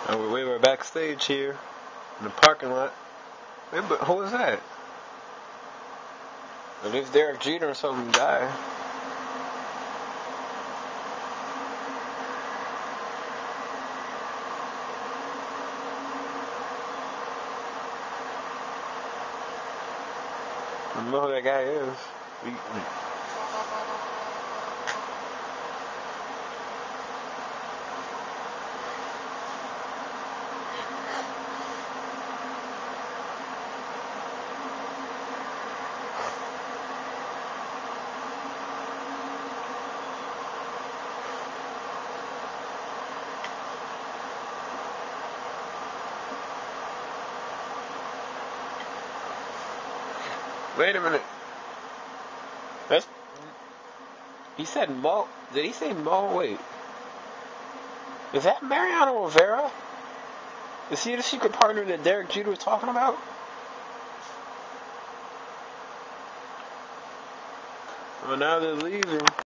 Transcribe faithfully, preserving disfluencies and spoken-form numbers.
Uh, we were backstage here in the parking lot. Wait, but who was that? At least Derek Jeter or something died. I don't know who that guy is. We, Wait a minute. That's. He said Mo. Did he say Mo? Wait. Is that Mariano Rivera? Is he the secret partner that Derek Jeter was talking about? Well, now they're leaving.